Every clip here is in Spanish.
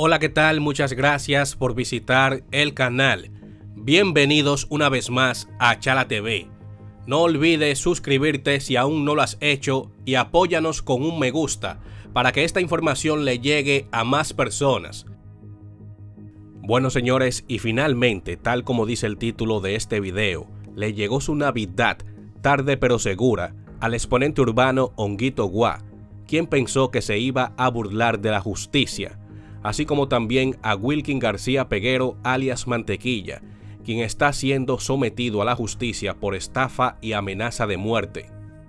Hola, ¿qué tal? Muchas gracias por visitar el canal. Bienvenidos una vez más a Chala TV. No olvides suscribirte si aún no lo has hecho y apóyanos con un me gusta para que esta información le llegue a más personas. Bueno, señores, y finalmente, tal como dice el título de este video, le llegó su Navidad, tarde pero segura, al exponente urbano Honguito Guá, quien pensó que se iba a burlar de la justicia, así como también a Wilkin García Peguero alias Mantequilla, quien está siendo sometido a la justicia por estafa y amenaza de muerte.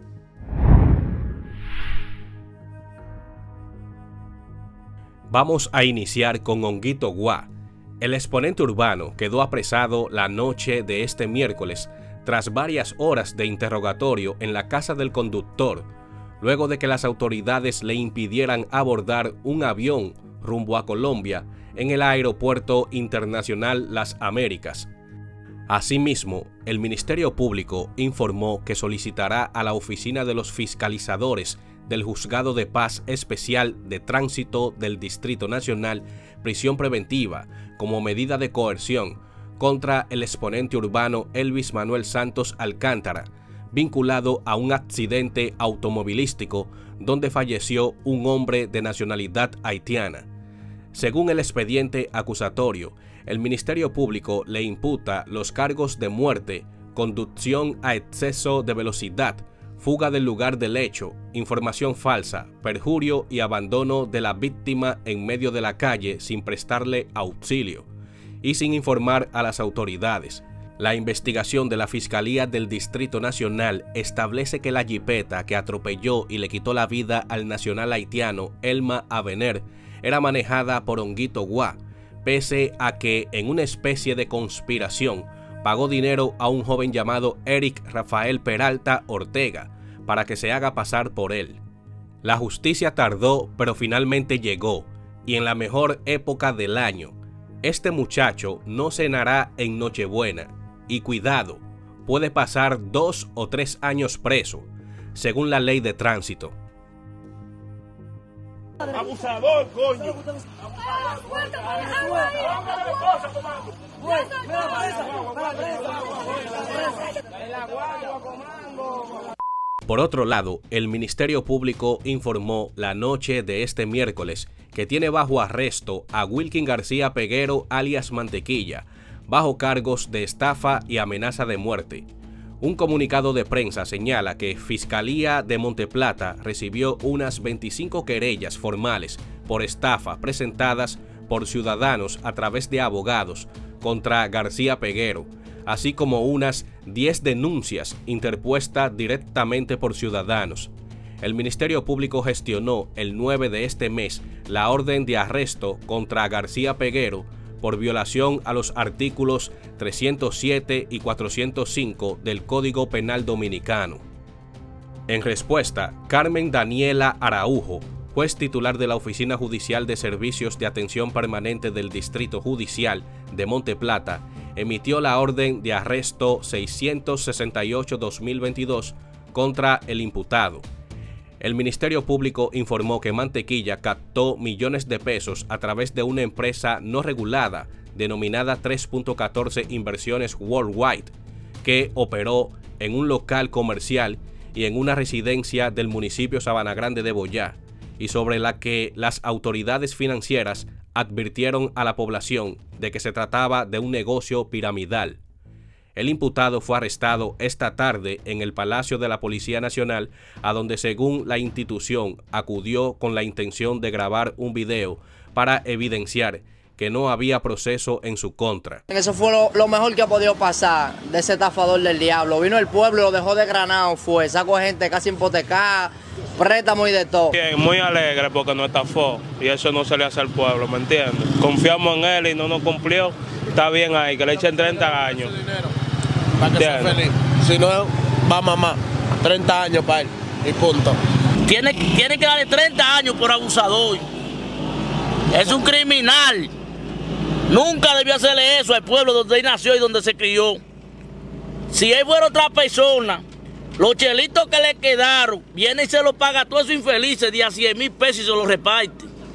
Vamos a iniciar con Honguito Guá. El exponente urbano quedó apresado la noche de este miércoles tras varias horas de interrogatorio en la casa del conductor, luego de que las autoridades le impidieran abordar un avión rumbo a Colombia en el Aeropuerto Internacional Las Américas. Asimismo, el Ministerio Público informó que solicitará a la Oficina de los Fiscalizadores del Juzgado de Paz Especial de Tránsito del Distrito Nacional prisión preventiva como medida de coerción contra el exponente urbano Elvis Manuel Santos Alcántara, vinculado a un accidente automovilístico donde falleció un hombre de nacionalidad haitiana. Según el expediente acusatorio, el Ministerio Público le imputa los cargos de muerte, conducción a exceso de velocidad, fuga del lugar del hecho, información falsa, perjurio y abandono de la víctima en medio de la calle sin prestarle auxilio y sin informar a las autoridades. La investigación de la Fiscalía del Distrito Nacional establece que la jipeta que atropelló y le quitó la vida al nacional haitiano Elma Avener era manejada por Honguito Guá, pese a que en una especie de conspiración pagó dinero a un joven llamado Eric Rafael Peralta Ortega para que se haga pasar por él. La justicia tardó, pero finalmente llegó, y en la mejor época del año. Este muchacho no cenará en Nochebuena, y cuidado, puede pasar 2 o 3 años preso, según la ley de tránsito. Abusador, coño. Por otro lado, el Ministerio Público informó la noche de este miércoles que tiene bajo arresto a Wilkin García Peguero alias Mantequilla, bajo cargos de estafa y amenaza de muerte. Un comunicado de prensa señala que Fiscalía de Monteplata recibió unas 25 querellas formales por estafa presentadas por ciudadanos a través de abogados contra García Peguero, así como unas 10 denuncias interpuestas directamente por ciudadanos. El Ministerio Público gestionó el 9 de este mes la orden de arresto contra García Peguero por violación a los artículos 307 y 405 del Código Penal Dominicano. En respuesta, Carmen Daniela Araujo, juez titular de la Oficina Judicial de Servicios de Atención Permanente del Distrito Judicial de Monteplata, emitió la orden de arresto 668-2022 contra el imputado. El Ministerio Público informó que Mantequilla captó millones de pesos a través de una empresa no regulada denominada 3.14 Inversiones Worldwide, que operó en un local comercial y en una residencia del municipio Sabana Grande de Boyá, y sobre la que las autoridades financieras advirtieron a la población de que se trataba de un negocio piramidal. El imputado fue arrestado esta tarde en el Palacio de la Policía Nacional, a donde, según la institución, acudió con la intención de grabar un video para evidenciar que no había proceso en su contra. Eso fue lo mejor que ha podido pasar de ese estafador del diablo. Vino el pueblo y lo dejó desgranado, sacó gente casi hipotecada, préstamo y de todo. Bien, muy alegre porque nos estafó y eso no se le hace al pueblo, ¿me entiendes? Confiamos en él y no nos cumplió. Está bien ahí, que le echen 30 años. Para que sea feliz. Si no, va mamá. 30 años para él y punto. Tiene que darle 30 años por abusador. Es un criminal. Nunca debió hacerle eso al pueblo donde él nació y donde se crió. Si él fuera otra persona, los chelitos que le quedaron, viene y se los paga a todos esos infelices de a 100,000 pesos y se los reparte.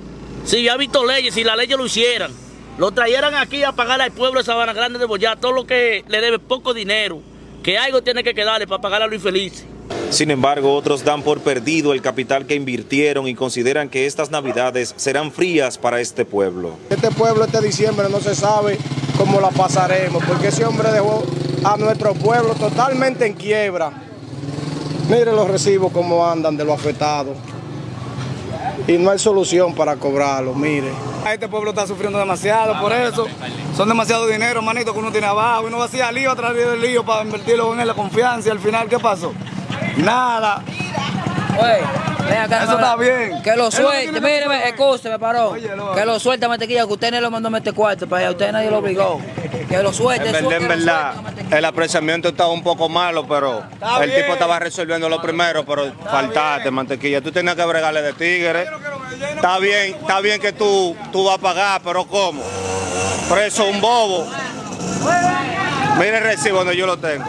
si había visto leyes, si las leyes lo hicieran, lo trajeran aquí a pagarle al pueblo de Sabana Grande de Boyá, todo lo que le debe poco dinero, que algo tiene que quedarle para pagarle a los infelices. Sin embargo, otros dan por perdido el capital que invirtieron y consideran que estas navidades serán frías para este pueblo. Este pueblo este diciembre no se sabe cómo la pasaremos, porque ese hombre dejó a nuestro pueblo totalmente en quiebra. Mire los recibos cómo andan de los afectados. Y no hay solución para cobrarlo, mire. Este pueblo está sufriendo demasiado, por eso son demasiado dinero, manito, que uno tiene abajo. Uno va a hacer lío tras del lío para invertirlo en la confianza y al final, ¿qué pasó? Nada. Oye, ven acá, eso está bien. Que lo suelte, mire, escúcheme, paró. Que lo suelte a Mantequilla, que usted no lo mandó a meter cuarto para allá, usted nadie lo obligó. Que lo suelte. En verdad, el apreciamiento estaba un poco malo, pero el tipo estaba resolviendo lo primero, pero faltaste, Mantequilla. Tú tenías que bregarle de tigre. Está bien que tú vas a pagar, pero ¿cómo? Preso un bobo. Mire el recibo donde yo lo tengo.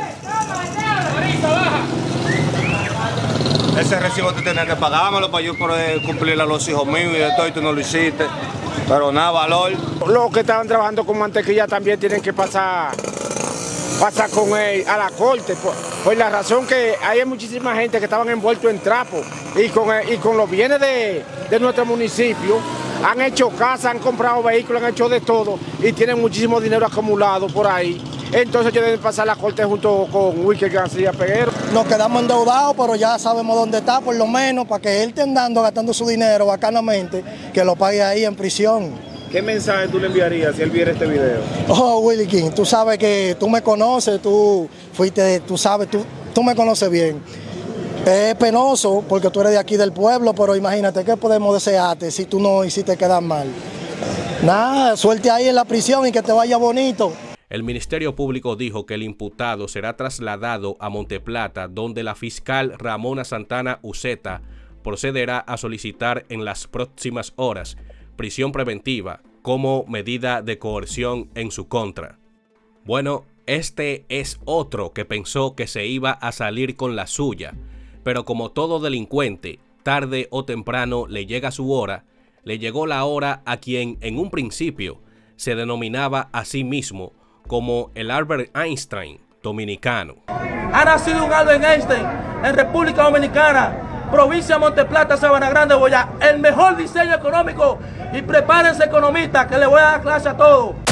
Ese recibo tú tenías que pagármelo para yo poder cumplir a los hijos míos y de todo, y tú no lo hiciste. Pero nada, valor. Los que estaban trabajando con Mantequilla también tienen que pasar con él a la corte, por la razón que hay muchísima gente que estaban envueltos en trapo y con los bienes de nuestro municipio. Han hecho casa, han comprado vehículos, han hecho de todo y tienen muchísimo dinero acumulado por ahí. Entonces ellos deben pasar la corte junto con Wilker García Peguero. Nos quedamos endeudados, pero ya sabemos dónde está, por lo menos, para que él esté andando, gastando su dinero bacanamente, que lo pague ahí en prisión. ¿Qué mensaje tú le enviarías si él viera este video? Oh, Willy King, tú sabes que tú me conoces, tú me conoces bien. Es penoso porque tú eres de aquí del pueblo, pero imagínate, ¿qué podemos desearte si tú no hiciste quedar mal? Nada, suelte ahí en la prisión y que te vaya bonito. El Ministerio Público dijo que el imputado será trasladado a Monteplata, donde la fiscal Ramona Santana Uceta procederá a solicitar en las próximas horas prisión preventiva como medida de coerción en su contra. Bueno, este es otro que pensó que se iba a salir con la suya, pero como todo delincuente, tarde o temprano le llega su hora. Le llegó la hora a quien en un principio se denominaba a sí mismo como el Albert Einstein dominicano. Ha nacido un Albert Einstein en República Dominicana, provincia de Monteplata, Sabana Grande, Boyá. El mejor diseño económico, y prepárense economistas que le voy a dar clase a todos.